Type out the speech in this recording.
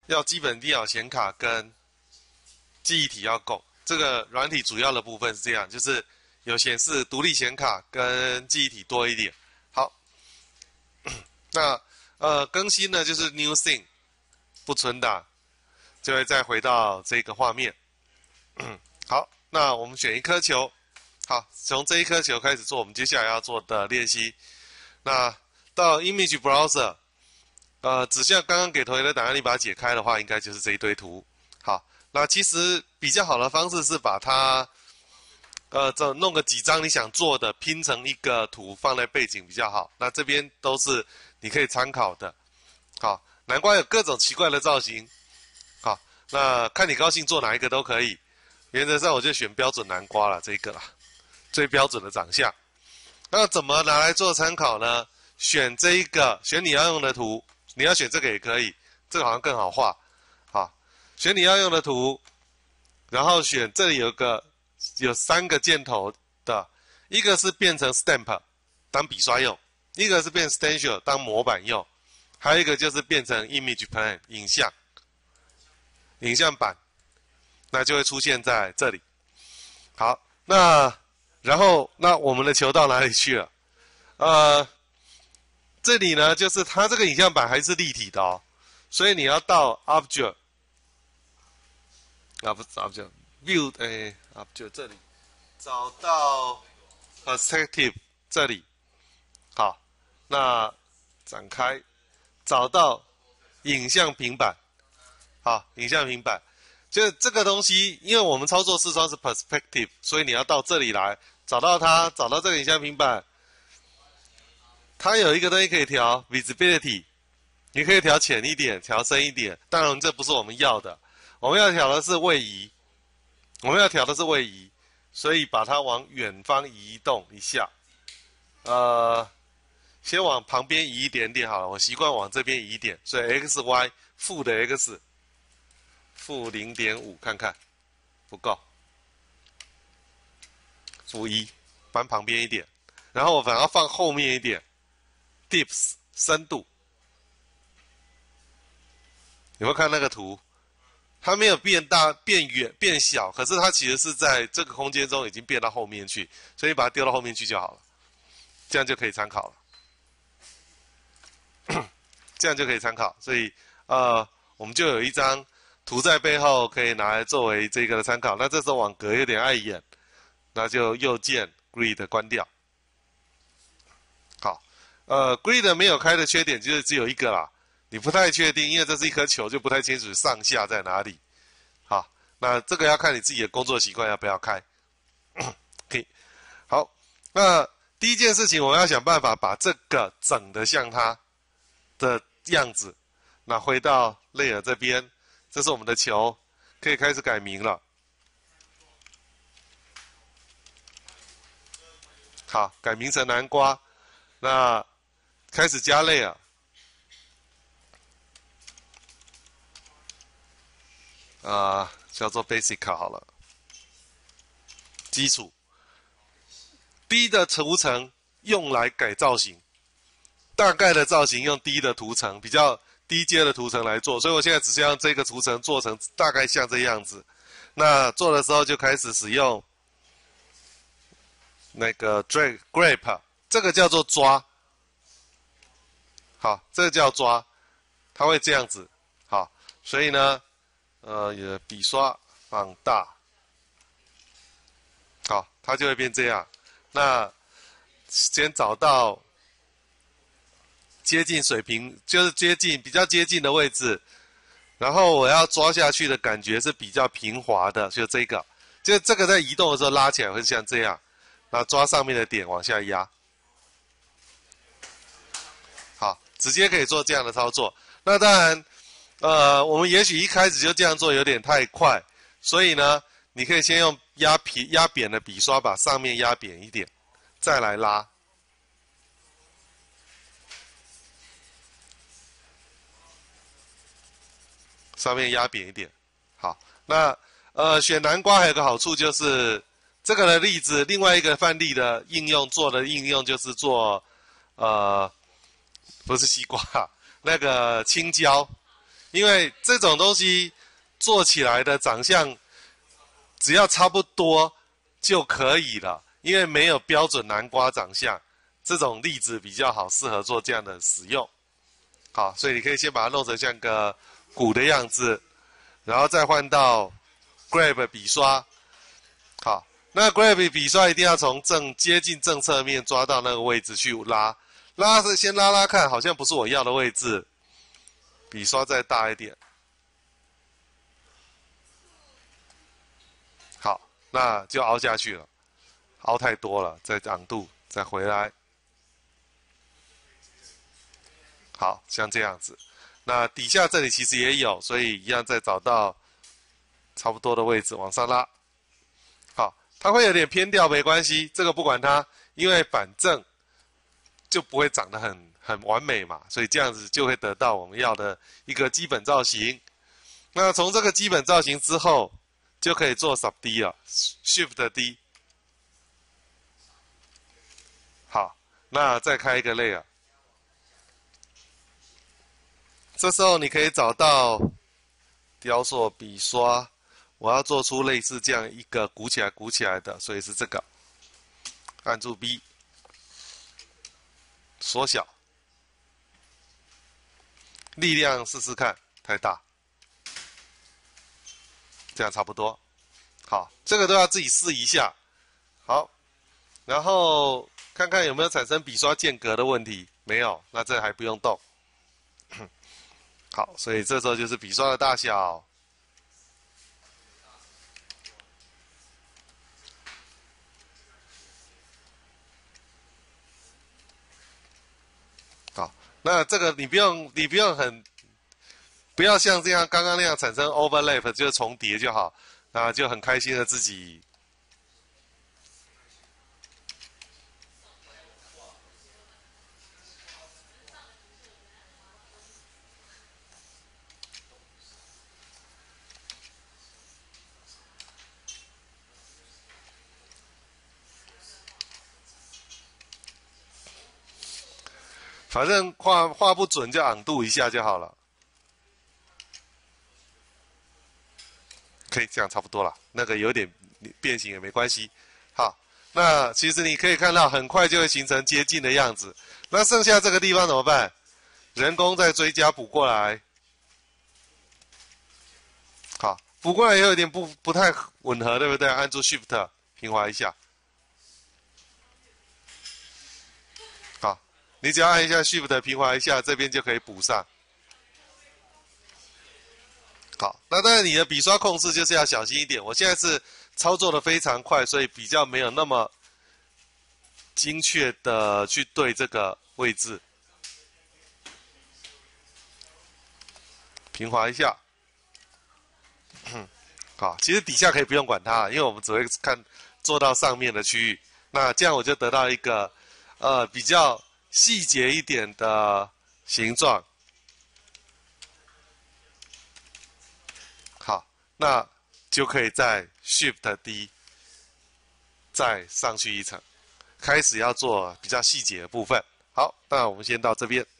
要基本电脑显卡跟记忆体要够。这个软体主要的部分是这样，就是有显示独立显卡跟记忆体多一点。好，那更新呢就是 new thing 不存档，就会再回到这个画面。好，那我们选一颗球，好，从这一颗球开始做我们接下来要做的练习。那到 Image Browser， 只像刚刚给同学的档案，你把它解开的话，应该就是这一堆图。好，那其实比较好的方式是把它，弄个几张你想做的拼成一个图放在背景比较好。那这边都是你可以参考的。好，南瓜有各种奇怪的造型。好，那看你高兴做哪一个都可以。原则上我就选标准南瓜了，这个啦，最标准的长相。那怎么拿来做参考呢？选这一个，选你要用的图，你要选这个也可以，这个好像更好画。好，选你要用的图，然后选这里有3个箭头的，一个是变成 stamp 当笔刷用，一个是变 stencil 当模板用，还有一个就是变成 image plane 影像板。那就会出现在这里。好，然后我们的球到哪里去了？这里呢，就是它这个影像板还是立体的哦，所以你要到 Object 不是 Object View Object 这里，找到 Perspective 这里。好，那展开，找到影像平板。好，影像平板。就这个东西，因为我们操作视窗是 perspective， 所以你要到这里来找到它，找到这个影像平板。它有一个东西可以调 visibility， 你可以调浅一点，调深一点。当然这不是我们要的，我们要调的是位移，所以把它往远方移动一下。先往旁边移一点点好了，我习惯往这边移一点，所以 x y 负的 x。负 0.5 看看，不够，负1，搬旁边一点，然后我反而放后面一点 ，dips 深度，有没有看那个图？它没有变大、变远、变小，可是它其实是在这个空间中已经变到后面去，所以把它丢到后面去就好了，这样就可以参考了，这样就可以参考，所以我们就有一张。图在背后可以拿来作为这个的参考。那这时候网格有点碍眼，那就右键 Grid 关掉。好，Grid 没有开的缺点就是只有一个啦，你不太确定，因为这是一颗球，就不太清楚上下在哪里。好，那这个要看你自己的工作习惯要不要开。OK， 好，那第一件事情我们要想办法把这个整的像它的样子，那回到 Layer 这边。这是我们的球，可以开始改名了。好，改名成南瓜。那开始加layer。叫做 basic 好了。基础。低的图层用来改造型，大概的造型用低的图层比较。低阶的图层来做，所以我现在只是让这个图层做成大概像这样子。那做的时候就开始使用那个 grab， 这个叫做抓。好，这个叫抓，它会这样子。好，所以呢，笔刷放大，好，它就会变这样。那先找到。接近水平，就是比较接近的位置，然后我要抓下去的感觉是比较平滑的，就这个，就这个在移动的时候拉起来会像这样，然后抓上面的点往下压，好，直接可以做这样的操作。那当然，我们也许一开始就这样做有点太快，所以呢，你可以先用压扁的笔刷把上面压扁一点，再来拉。上面压扁一点，好，那选南瓜还有个好处就是这个的例子，另外一个范例的应用就是做不是西瓜，那个青椒， 因为这种东西做起来的长相只要差不多就可以了，因为没有标准南瓜长相，这种例子比较好适合做这样的使用。好，所以你可以先把它弄成像个鼓的样子，然后再换到 Grab 笔刷。好，那 Grab 笔刷一定要从接近正侧面抓到那个位置去拉，先拉拉看，好像不是我要的位置，笔刷再大一点。好，那就凹下去了，凹太多了，再昂度，再回来。好，像这样子。那底下这里其实也有，所以一样再找到差不多的位置往上拉。好，它会有点偏掉没关系，这个不管它，因为反正就不会长得很完美嘛，所以这样子就会得到我们要的一个基本造型。那从这个基本造型之后，就可以做 Sub D 了 ，Shift D。好，那再开一个 Layer。这时候你可以找到雕塑笔刷，我要做出类似这样一个鼓起来的，所以是这个。按住 B， 缩小，力量试试看，太大，这样差不多。好，这个都要自己试一下。好，然后看看有没有产生笔刷间隔的问题，没有，那这还不用动。好，所以这时候就是笔刷的大小。好，那这个你不用不要像这样刚刚那样产生 overlap， 就是重叠就好，那就很开心的自己。反正画不准就昂度一下就好了，可以这样差不多了。那个有点变形也没关系。好，那其实你可以看到很快就会形成接近的样子。那剩下这个地方怎么办？人工再追加补过来。好，补过来也有点不太吻合，对不对？按住 Shift 平滑一下。好，你只要按一下 Shift 平滑一下，这边就可以补上。好，那当然你的笔刷控制就是要小心一点。我现在是操作的非常快，所以比较没有那么精确的去对这个位置。平滑一下。好，其实底下可以不用管它，因为我们只会看做到上面的区域。那这样我就得到一个比较细节一点的形状。好，那就可以在 Shift D 再上去一层，开始要做比较细节的部分。好，那我们先到这边。